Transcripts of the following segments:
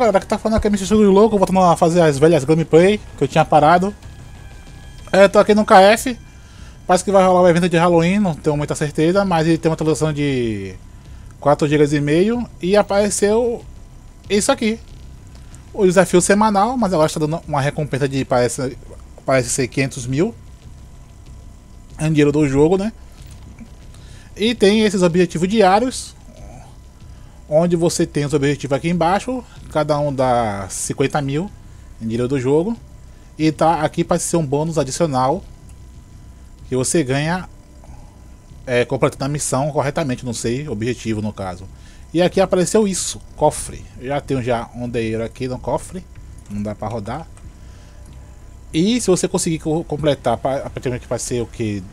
galera, que tá falando aqui é Mr. Jogo Louco, voltando a fazer as velhas gameplay que eu tinha parado. Tô aqui no KF, parece que vai rolar o evento de Halloween, não tenho muita certeza, mas ele tem uma atualização de 4,5 GB e apareceu isso aqui. O desafio semanal, mas agora está dando uma recompensa de parece ser 500 mil em dinheiro do jogo, né? E tem esses objetivos diários, onde você tem os objetivos aqui embaixo, cada um dá 50 mil em dinheiro do jogo. E tá aqui para ser um bônus adicional que você ganha completando a missão corretamente, não sei, objetivo no caso. E aqui apareceu isso, cofre. Eu já tenho já um dinheiro aqui no cofre, não dá para rodar. E se você conseguir completar, aparentemente vai ser o que?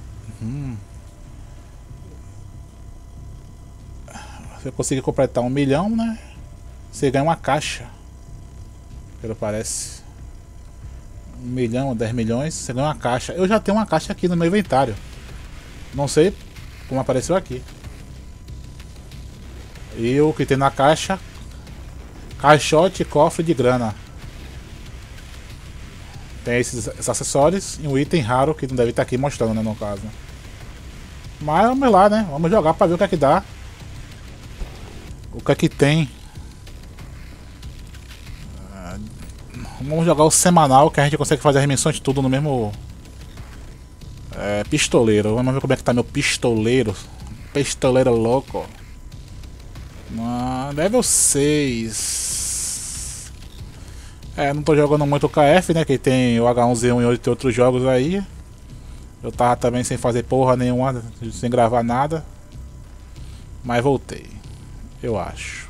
Se você conseguir completar 1 milhão, né? Você ganha uma caixa. Pelo parece. 1 milhão, 10 milhões, você ganha uma caixa. Eu já tenho uma caixa aqui no meu inventário. Não sei como apareceu aqui. E o que tem na caixa? Caixote, cofre de grana. Tem esses acessórios e um item raro que não deve estar aqui mostrando, né, no caso. Mas vamos lá, né? Vamos jogar pra ver o que é que dá. O que é que tem. Vamos jogar o semanal, que a gente consegue fazer as missões tudo no mesmo pistoleiro. Vamos ver como é que tá meu pistoleiro. Pistoleiro louco. Level 6. Não tô jogando muito o KF, né? Que tem o H1Z1 e outros jogos aí. Eu tava também sem fazer porra nenhuma, sem gravar nada. Mas voltei. Eu acho.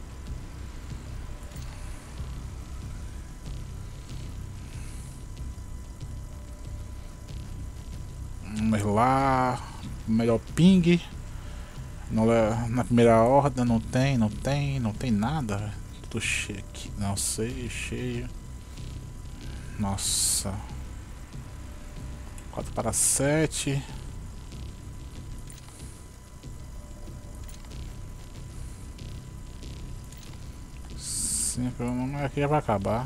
Vamos lá. Melhor ping. Na primeira ordem não tem nada. Tudo cheio aqui. Não sei, cheio. Nossa. 4/7. Aqui já vai acabar.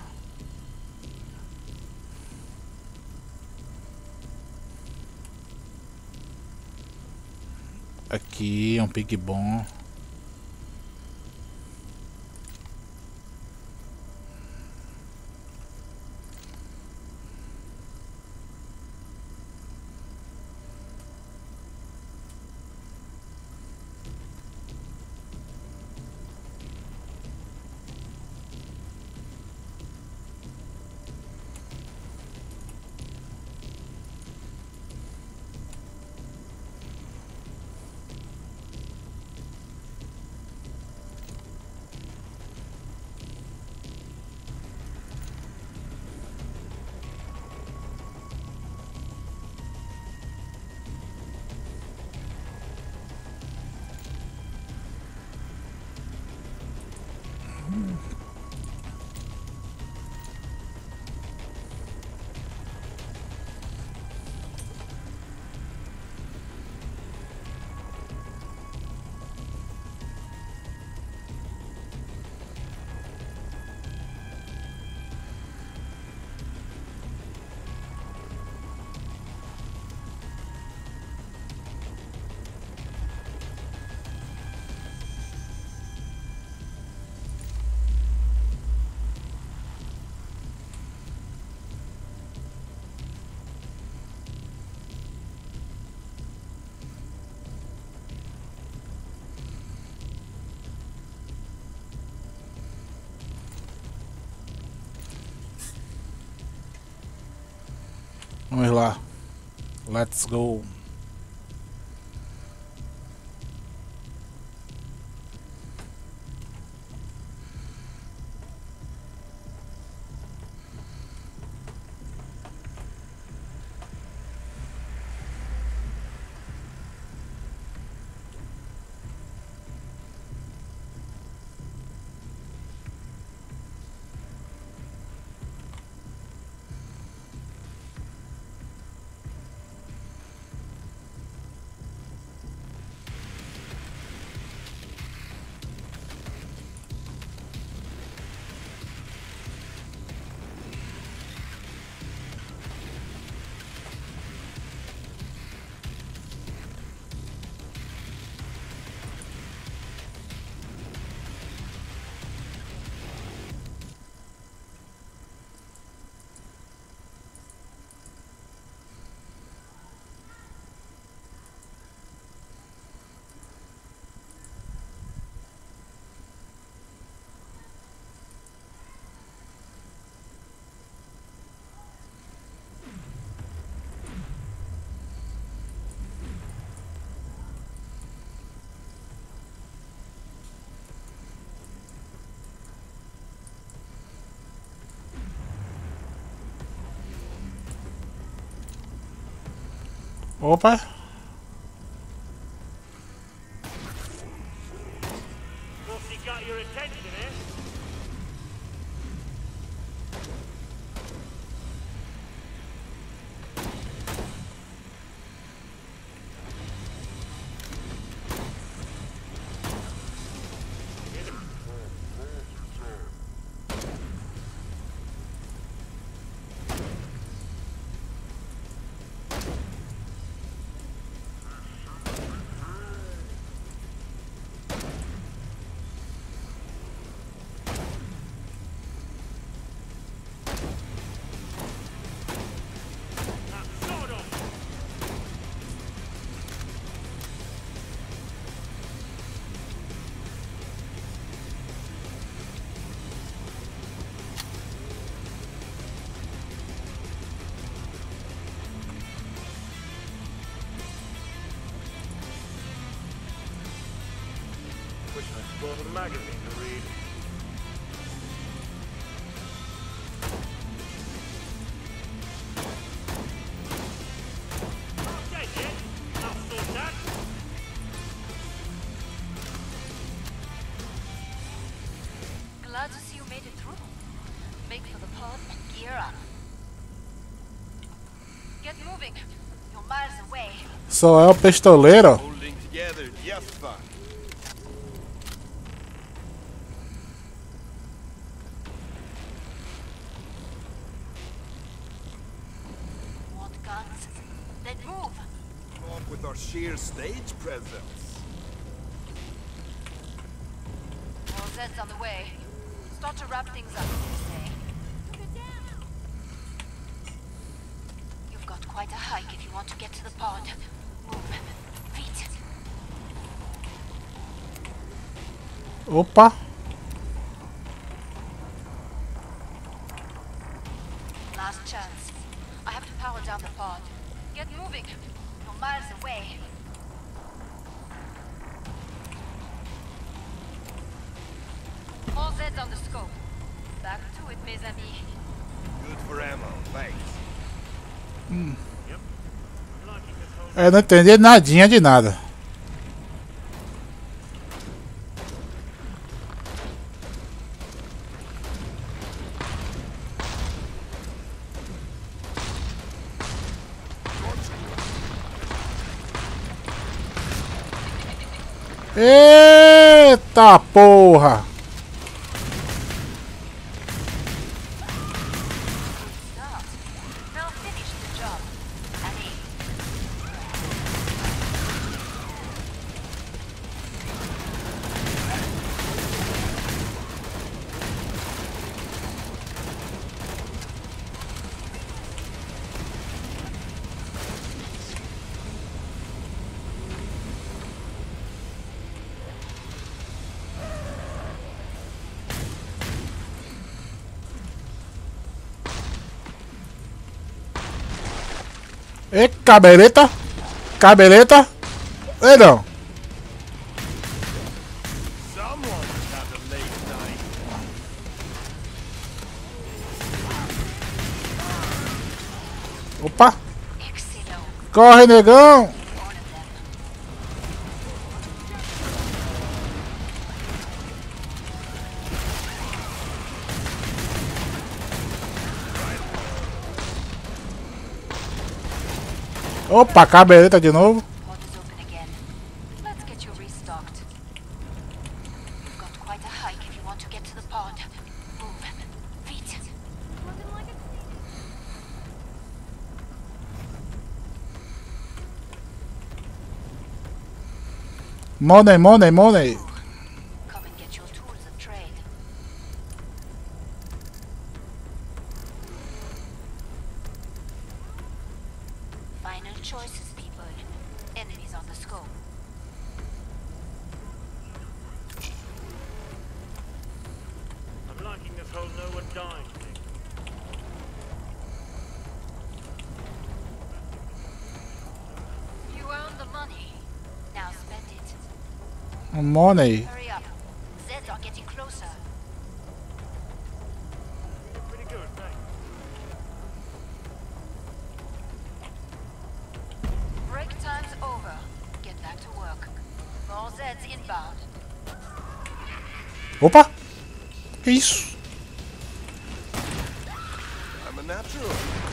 Aqui é um pique bom. Vamos lá. Let's go. Opa. Wish I bought a magazine to read. Okay, kid. I'll sort that. Glad to see you made it through. Make for the pod and gear up. Get moving. You're miles away. Só é o pistoleiro. Holding together just fine. Want guns? Then move. Off with our sheer stage presence. All Zed's on the way. Start to wrap things up, you say. You've got quite a hike if you want to get to the pod. Move. Feet. Opa. Last chance. I have to power down the pod. Get moving. You're miles away. All Zed's on the scope. Back to it, mes amis. Good for ammo, thanks. Yep. I'm liking this whole Eu não entendi nadinha de nada. Eita porra! Start. Now finish the job. Allez. E cabeleta? Cabeleta? Ei não. Someone's had a late night. Opa! Excellent. Corre, negão! All of them. Opa, cabeleta de novo. Pod is open again. Let's get you restocked. You've got quite a hike if you want to get to the pod. Move. Feet. Money, money, money. Come and get your tools of trade. Final choices, people. Enemies on the scope. I'm liking this whole no one dying thing. You earned the money. Now spend it. Money. Hurry up. Zeds are getting closer. Pretty good, thanks. Opa! Que isso? I'm a natural.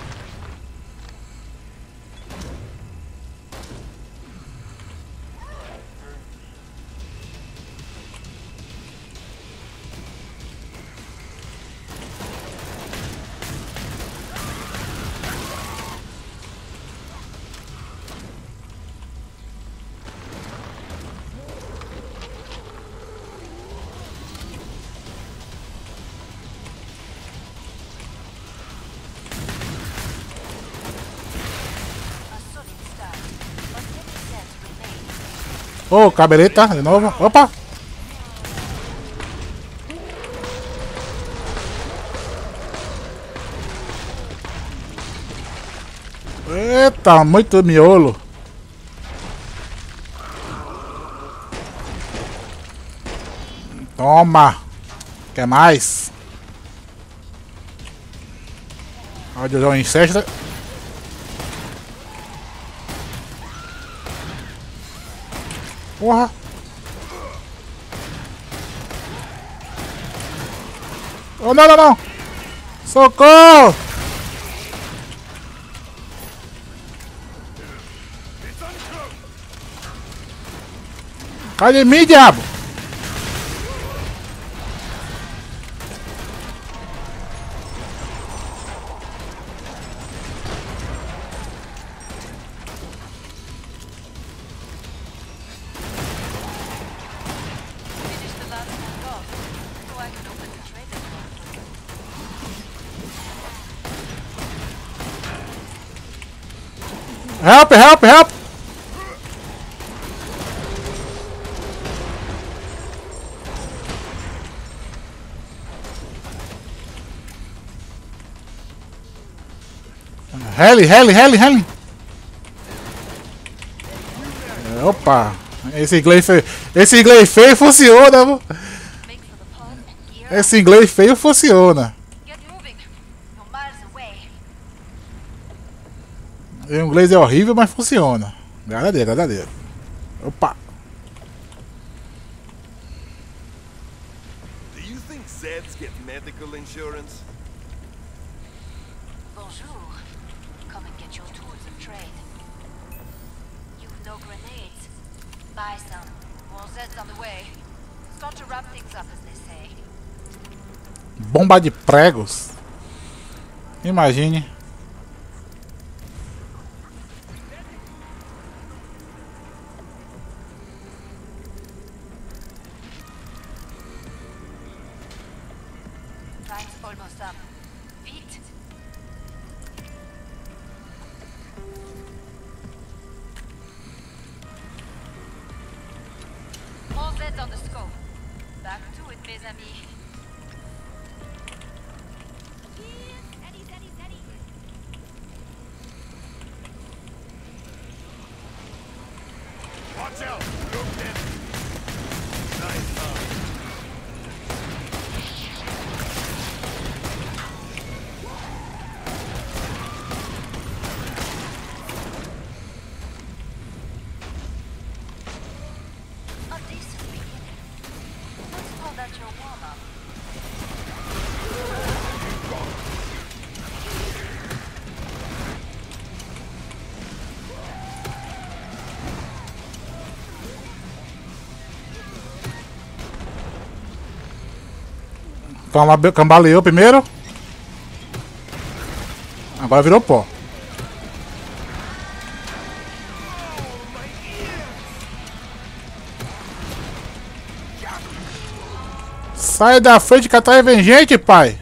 A solid start, but many Zeds remain. Ô, cabeleta, de novo. Opa! Eita, muito miolo. Toma. Quer mais? Pode usar um inseto. Porra. Oh, não, não, não. Socorro. Cai de mim, diabo. Finish the last one off, so I can open the trader door for you. Help, help, help. Heli. Opa. Esse inglês feio funciona, viu? Make for the pod and gear up. Esse inglês feio funciona. Get moving. You're miles away. O inglês é horrível, mas funciona. Verdadeiro. Opa. Do you think Zeds get medical insurance? Bonjour. Come and get your tools of trade. You've no grenades. Buy some. More Zeds on the way. Start to wrap things up, as they say. Bomba de pregos. Imagine. Time's almost up. Beat. More Zeds on the scope. Back to it, mes amis. Watch out! You're dead. Nice job. A decent beginning. Let's call that your warm-up. Cambaleou primeiro. Agora virou pó. Sai da frente que atrás vem gente, pai.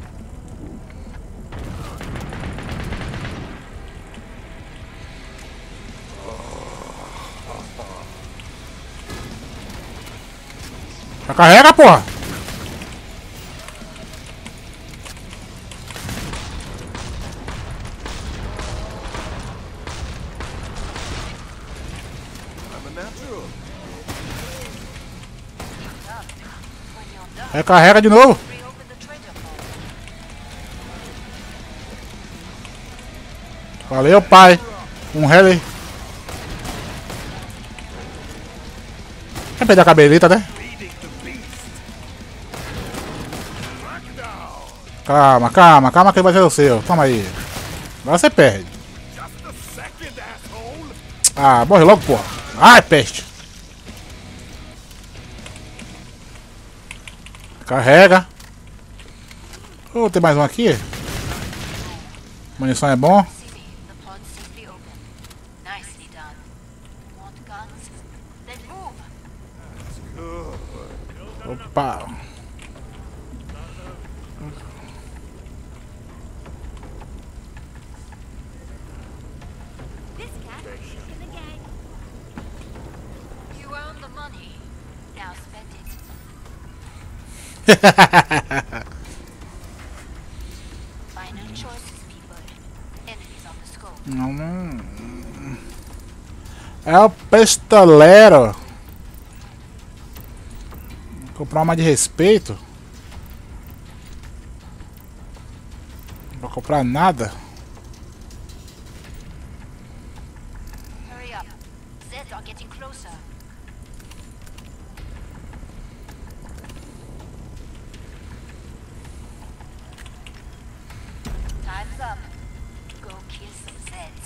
Já carrega, porra. I'm a natural. When you're done, Recarrega de novo. reopen the trader vault. Valeu, pai. Um heli. Quer perder a cabeleta, né? Feeding the beast. Calma, calma, calma que vai ser o seu. Toma aí. Agora você perde. Just a second, asshole! Ah, morre logo, porra. Ai, peste. Carrega. Oh, tem mais um aqui. Munição é bom. Silly, the pod's safely open. Nicely done. Want guns? Then move. Opa. This cat is in the gang. You own the money. Now spend it. Final choices, people. Enemies on the scope. É o pistolero. Vou comprar uma de respeito. Não vou comprar nada. Hurry up. Zeds are getting closer. Time's up. Go kill some Zeds.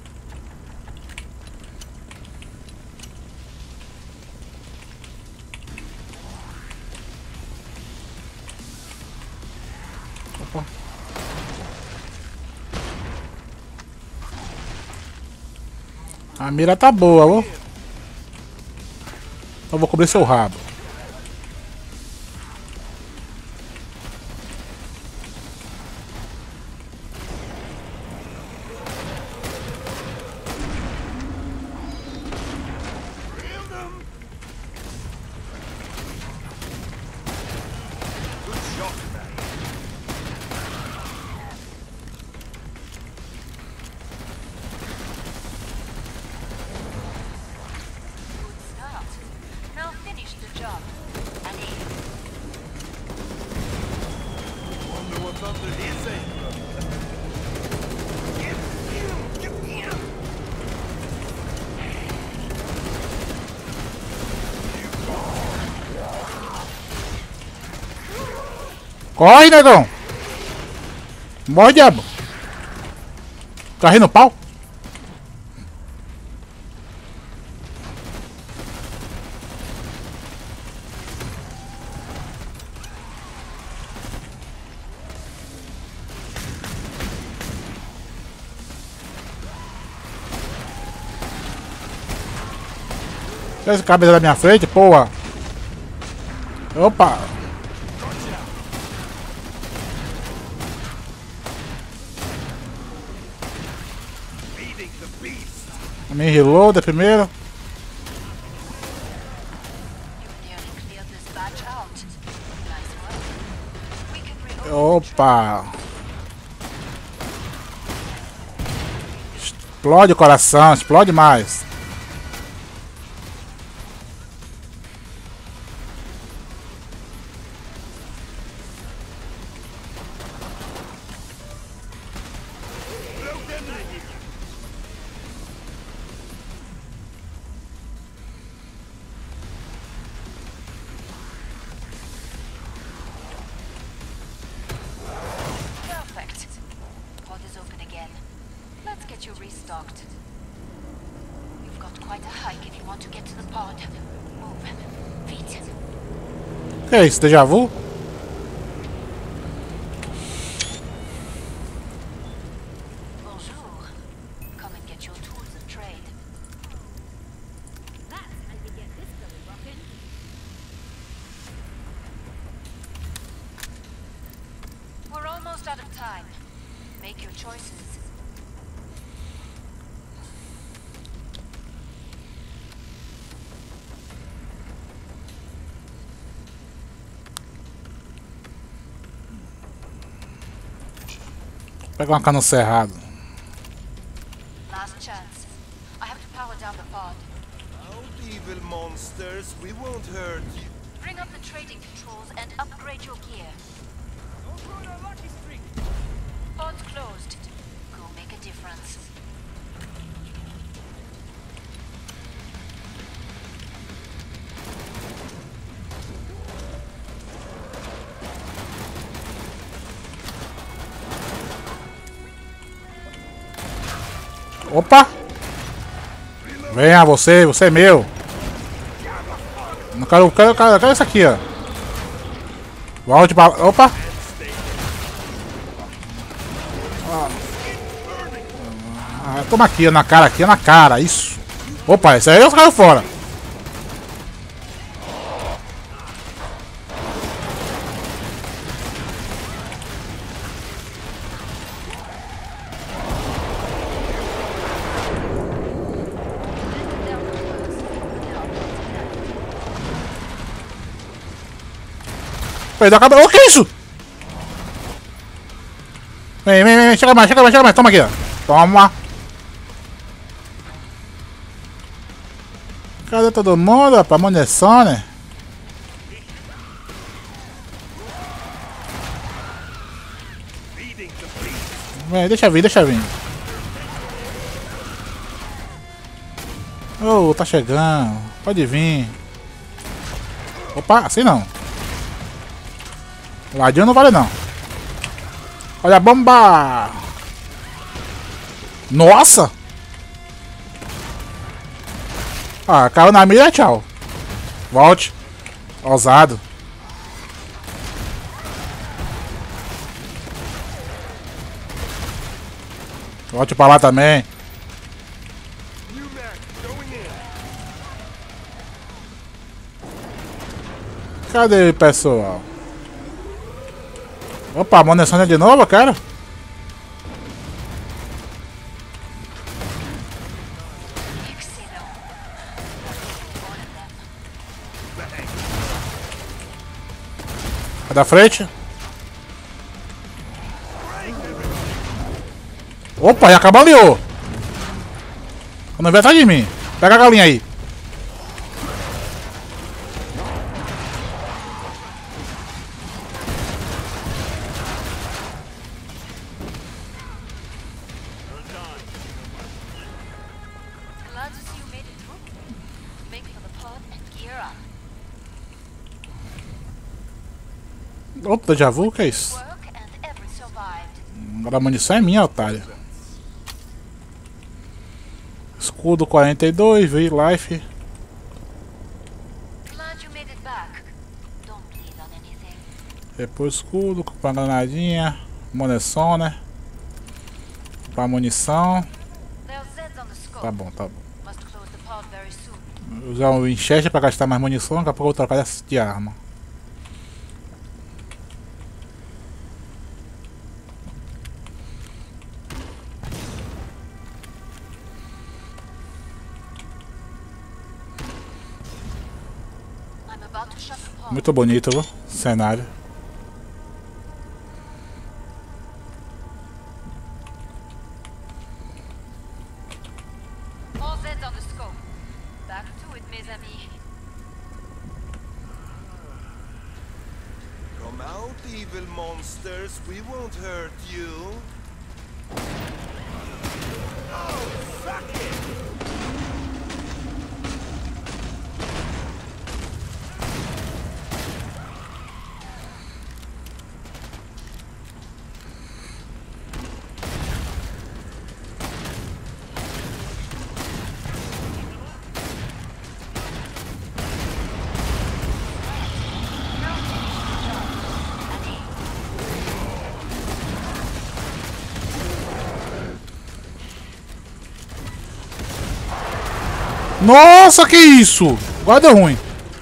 A mira tá boa, ó. Eu vou cobrir seu rabo. Good shot, man. Good start. Now finish the job. Ali. Wonder what's under his apron. Get him! Get him! Corre, negão! Morre, diabo! Tá rindo pau? Tira esse cabeça da minha frente, porra! Opa! Feeding the beast. Me reload primeiro. You nearly cleared this batch out. Nice work. We can reopen the Opa! Explode o coração, explode mais. Perfect. Pod is open again. Let's get you restocked. You've got quite a hike if you want to get to the pod. Move. Feet. Que é isso, déjà vu? Bonjour. Come and get your tools of trade. That's how you get this belly rockin'. We're almost out of time. Make your choices. Pega uma cana cerrado. Last chance. I have to power down the pod. Out, evil monsters. We won't hurt you. Bring up the trading controls and upgrade your gear. Pod's closed. Go make a difference. Opa! Venha, você é meu. Não quero isso aqui, ó. Volte pra... Opa! Toma aqui, ó, na cara, isso. Opa, esse aí eu caio fora. Perdeu a cabeça. O que é isso? Vem, chega mais. Toma aqui, ó. Toma. Cadê todo mundo? Pra munição, né? Vem, deixa vir. Oh, tá chegando. Pode vir. Opa, assim não. Ladinho não vale não. Olha a bomba! Nossa! Ah, caiu na mira, tchau. Volte. Ousado. Volte pra lá também. Cadê o pessoal? Opa, munição de novo, cara? Da frente. Opa, já acabaleou. Não vem atrás de mim. Pega a galinha aí. Glad to see you made it through. Make for the pod and gear up. Opa, déjà vu? Que é isso? Work and every survived. Agora a munição é minha, otário. Escudo 42, V-Life. Glad you made it back. Don't bleed on anything. Depois escudo, com a granadinha. Munição, né? Pra munição. There's Zeds on the scope. Tá bom. Must close the pod very soon. Vou usar o Winchester pra gastar mais munição. Daqui a pouco eu vou trocar de arma. I'm about to shut the pod. Muito bonito, viu? Cenário. All Zeds on the scope. Back to it, mes amis. Come out, evil monsters. We won't hurt you. Oh, suck it! Nossa, que isso? Agora deu ruim.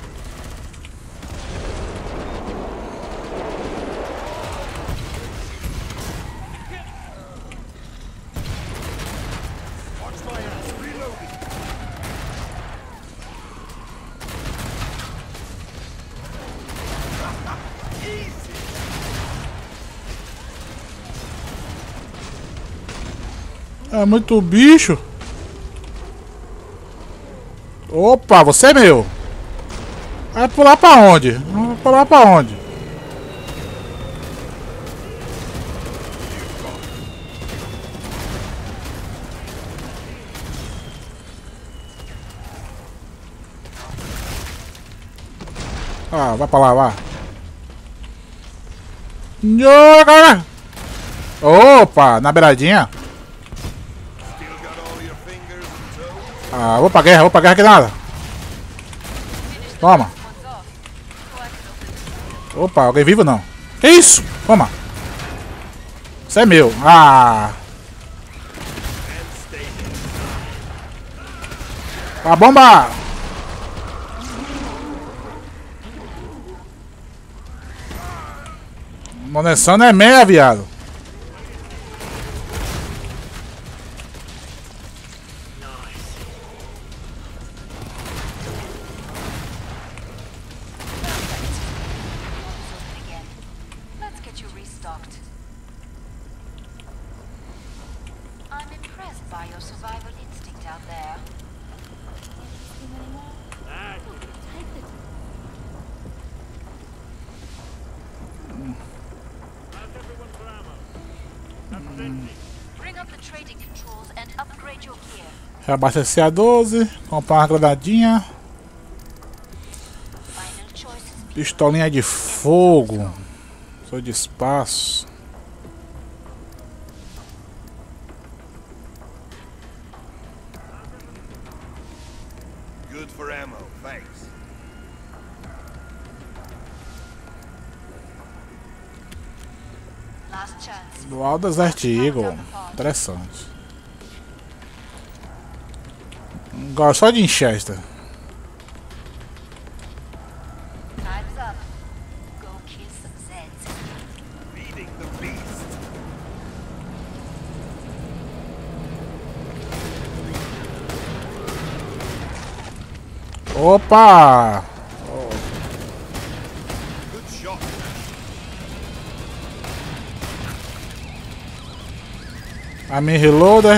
É muito bicho. Opa, você é meu. Vai pular pra onde? Vai pular pra onde? Ah, vai pra lá, vai. Opa, na beiradinha. Still got all Ah, vou pra guerra que nada. Toma. Opa, alguém vivo não? Que isso? Toma. Isso é meu. Ah. A bomba. Munição não é meia, viado. Let's get you restocked. I'm impressed by your survival instinct out there. How's everyone for ammo? That's plenty. Bring up the trading controls and upgrade your gear. Reabastecer a 12. Comprar uma granadinha. Final choices. Pistolinha de fogo. Sou de espaço. Good for ammo, thanks. Last chance. Dual Desert Eagle. Interessante. Gosto só de Winchester. Time's up. Go kill some Zeds. Feeding the beast. Opa! Good shot. A minha reloader.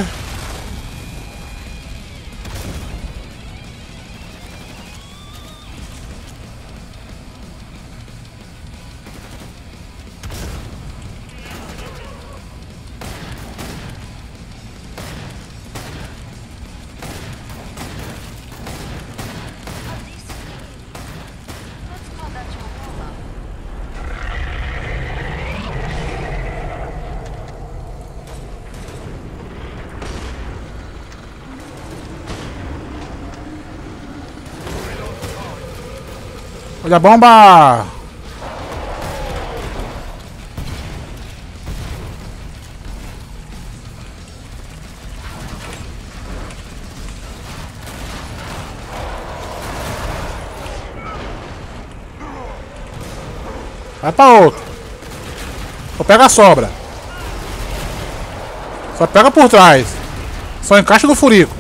Let's call that your warm-up. Olha a bomba! Vai pra outro. Só pega a sobra. Só pega por trás. Só encaixa no furico.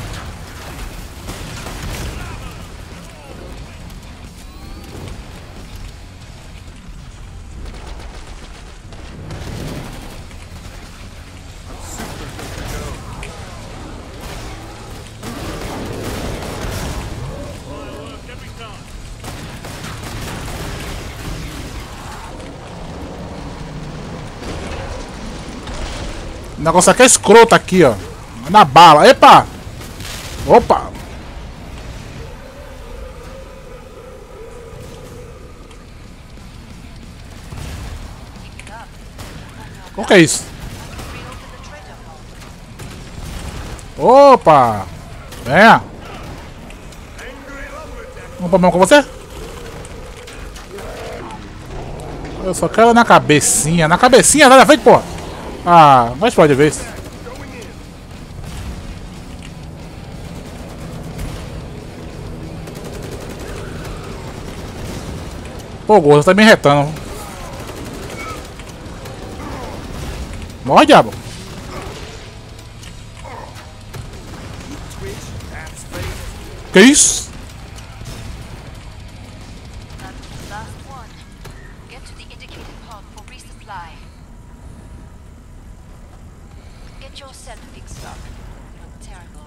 Fireworks every time. O negócio aqui é escroto aqui, ó. Na bala. Epa! Opa! O que é isso? Opa! Venha! Um problema com você? Eu só quero na cabecinha. Na cabecinha, vai na frente, porra! Ah, mas pode ver isso. Pô, gordo, tá me retando. Morre, diabo. That's fake. Que isso? That was the last one. Get to the indicated pod for resupply. Get yourself fixed up. You look terrible.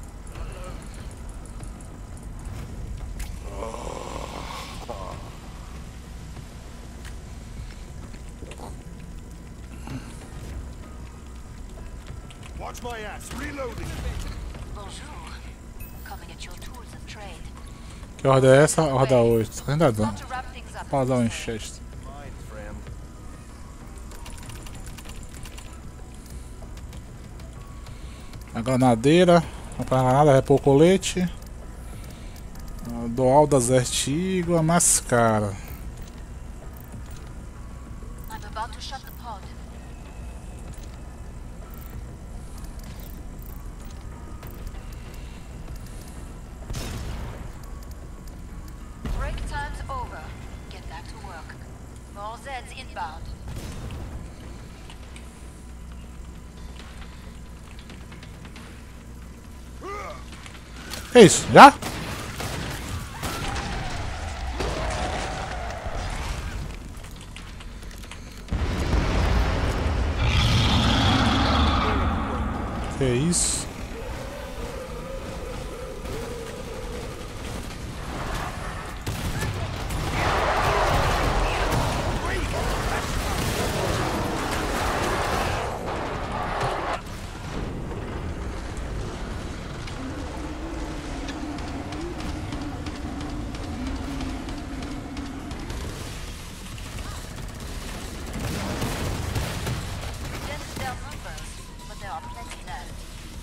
Watch my ass. Reloading. Bonjour. Coming at your tools of trade. Que ordem é essa? Ordem 8. Só ainda dá. Time to wrap things up. Pra dar um enxeste. Mine, friend. A granadeira. Não paga nada, repor o colete. Dual das Vertigo, a máscara. I'm about to shut the pod. Break time's over. Get back to work. More Zeds inbound. Que isso? Já? Que isso? Didn't their numbers, but there are plenty left.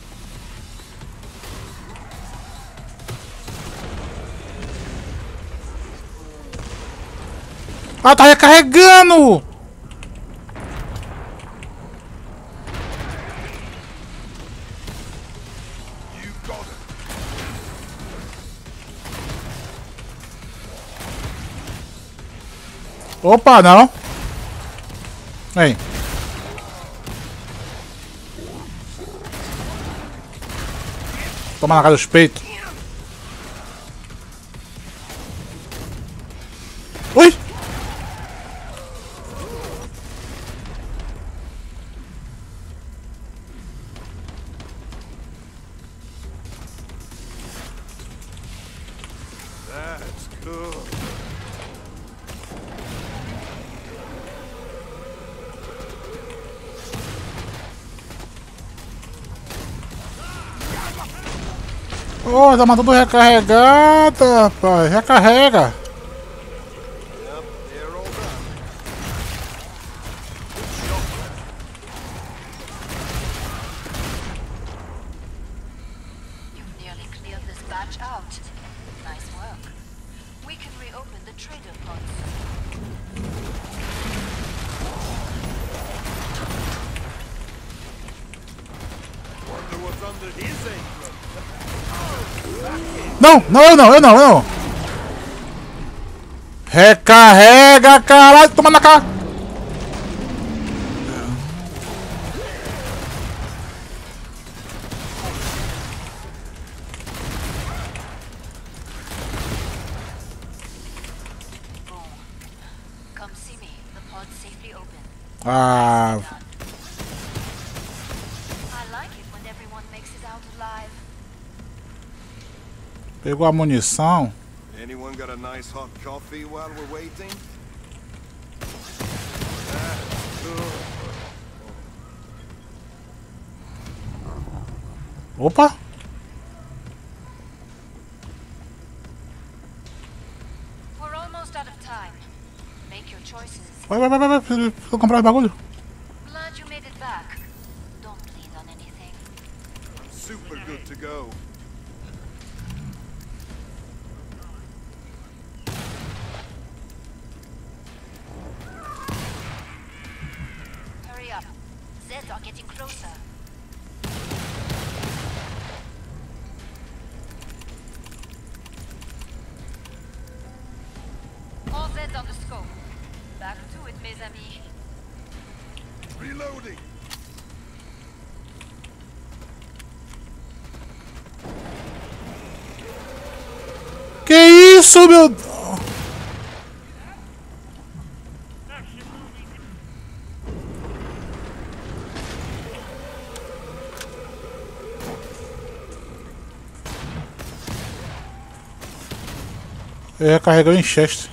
Ah, tá recarregando! You got it. Opa, não! Vem! Toma na cara dos peitos! Ui! That's cool. Ô, tá matando recarregada, rapaz! Recarrega! Yep, they're all done. You've nearly cleared this batch out. Nice work. We can reopen the trader pods. Wonder what's under his apron. Não, não, eu não! Recarrega, caralho! Toma na cara! Come see me. The pod's safely open. Ah, Done. I like it when everyone makes it out alive. pegou a munição. Anyone got a nice hot coffee while we're waiting? That's cool. Opa! We're almost out of time. Make your choices. Vai, preciso comprar os bagulho. Glad you made it back. Don't bleed on anything. Super good to go. Hurry up. Zeds are getting closer. All Zeds on the scope. Back to it, mes amis. Reloading. Que isso, meu... Ele recarregou em Chester.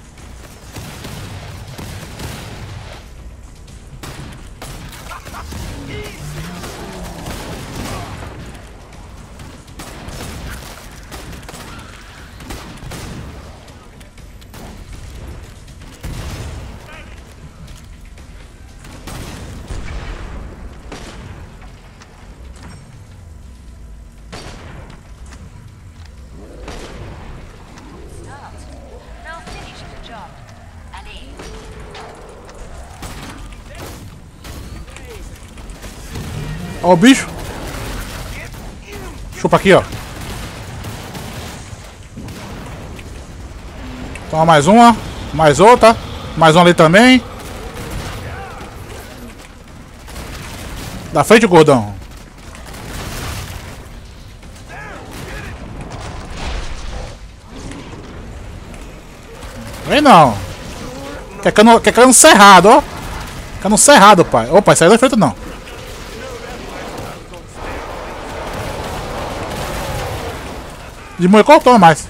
Ó o bicho. Chupa aqui, ó. Toma mais uma. Mais outra. Mais uma ali também. Da frente, gordão. Vem não. Quer cano cerrado, ó. Cano cerrado, pai. Opa, isso aí não é feito não. De moicó, toma mais.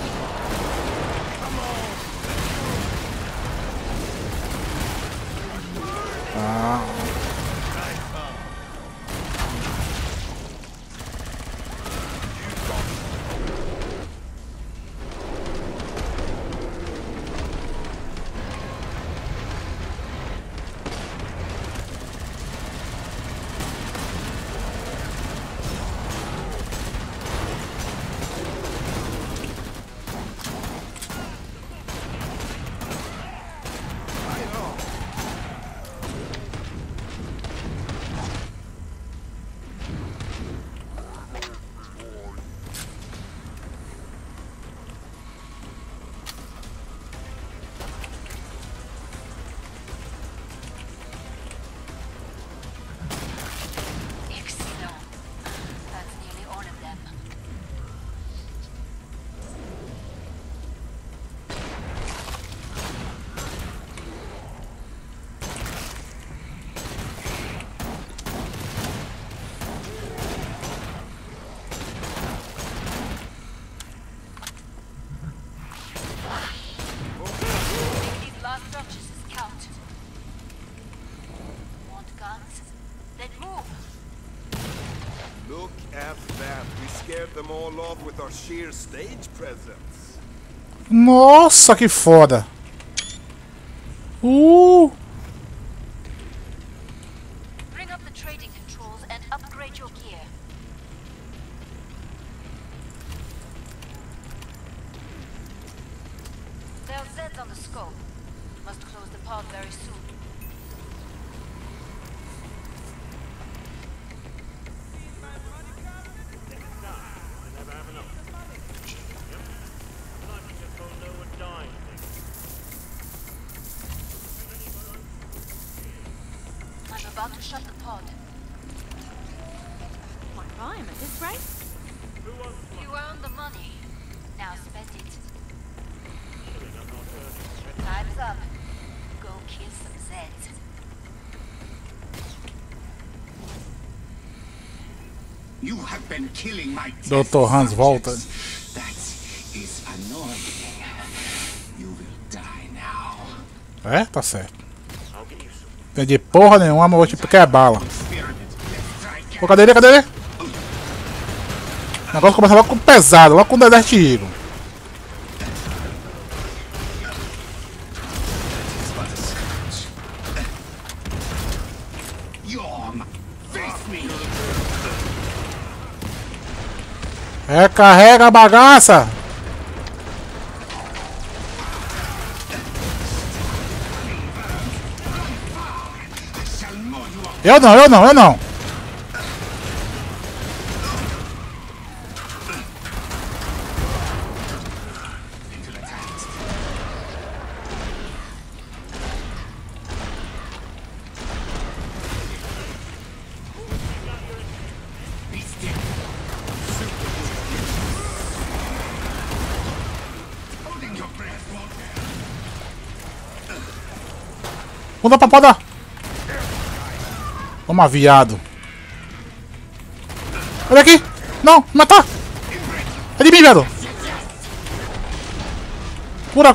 Look at that. We scared them all off with our sheer stage presence. Nossa, que foda. Bring up the trading controls and upgrade your gear. There are Zeds on the scope. Must close the pod very soon. Never have enough. Yep. Lucky just don't know what dying thing. I'm about to shut the pod. Quite rhyme at this rate. Who wants You earned the money. Now spend it. killing? I'm not earning. Time's up. Go kill some Zeds. You have been killing my Dr. Hans volta. That is annoying. You will die now. É, tá certo. I'll get you some. Entendi porra nenhuma, mas vou te picar bala. Pô, cadê ele? Cadê ele? O negócio começa logo com pesado, logo com o Desert Eagle. Recarrega a bagaça! Eu não. Muda pra podar! Toma, viado! Olha aqui! Não! Me matar! É de mim, viado! Cura!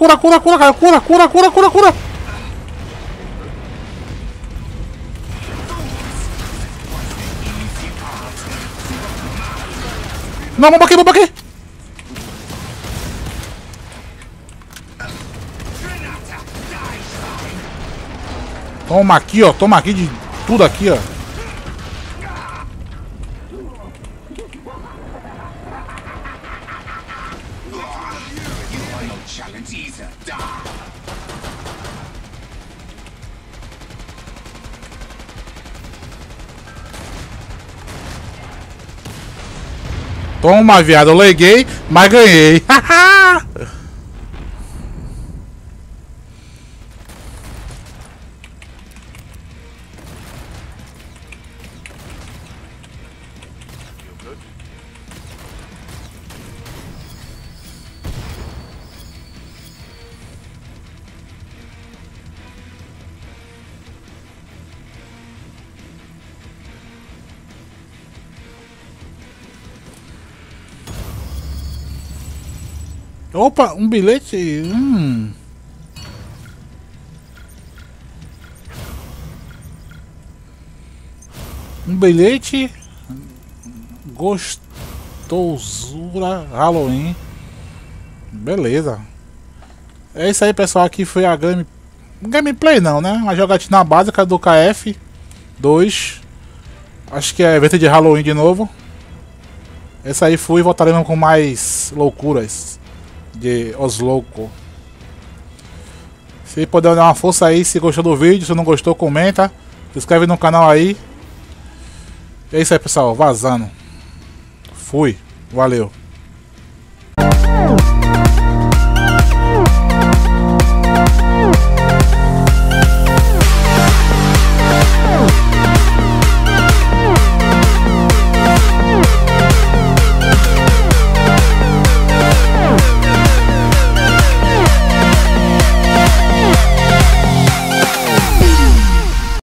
Não, bomba aqui! Toma aqui de tudo aqui, ó. Toma, viado, eu leguei, mas ganhei. Opa, um bilhete. Um bilhete. Gostosura Halloween. Beleza. É isso aí, pessoal. Aqui foi a gameplay não, né? Uma jogatina básica do KF2. Acho que é evento de Halloween de novo. Esse aí fui e voltaremos com mais loucuras de Os Loucos. Se puder dar uma força aí, se gostou do vídeo, se não gostou, comenta. Se inscreve no canal aí. É isso aí, pessoal. Vazando. Fui. Valeu.